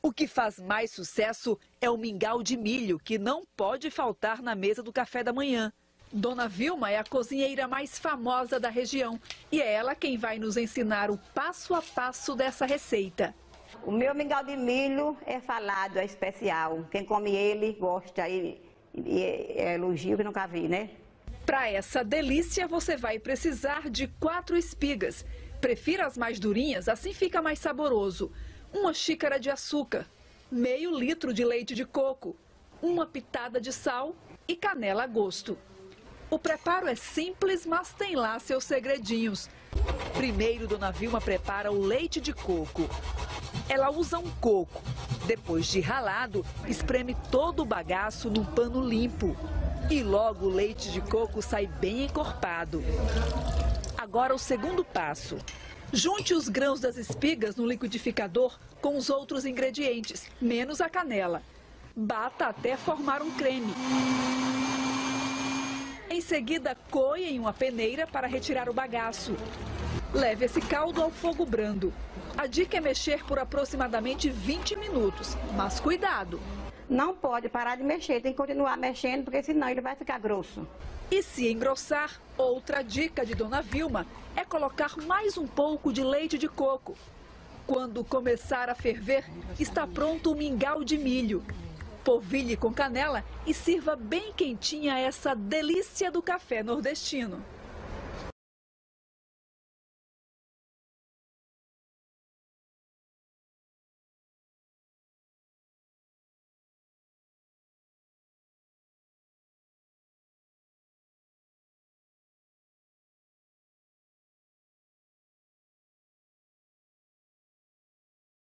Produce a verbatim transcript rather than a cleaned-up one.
O que faz mais sucesso é o mingau de milho, que não pode faltar na mesa do café da manhã. Dona Vilma é a cozinheira mais famosa da região e é ela quem vai nos ensinar o passo a passo dessa receita. O meu mingau de milho é falado, é especial. Quem come ele gosta e, e é elogio que nunca vi, né? Para essa delícia você vai precisar de quatro espigas. Prefira as mais durinhas, assim fica mais saboroso. Uma xícara de açúcar, meio litro de leite de coco, uma pitada de sal e canela a gosto. O preparo é simples, mas tem lá seus segredinhos. Primeiro, Dona Vilma prepara o leite de coco. Ela usa um coco. Depois de ralado, espreme todo o bagaço num pano limpo. E logo o leite de coco sai bem encorpado. Agora o segundo passo. Junte os grãos das espigas no liquidificador com os outros ingredientes, menos a canela. Bata até formar um creme. Em seguida, coe em uma peneira para retirar o bagaço. Leve esse caldo ao fogo brando. A dica é mexer por aproximadamente vinte minutos, mas cuidado! Não pode parar de mexer, tem que continuar mexendo, porque senão ele vai ficar grosso. E se engrossar, outra dica de Dona Vilma é colocar mais um pouco de leite de coco. Quando começar a ferver, está pronto o mingau de milho. Polvilhe com canela e sirva bem quentinha essa delícia do café nordestino.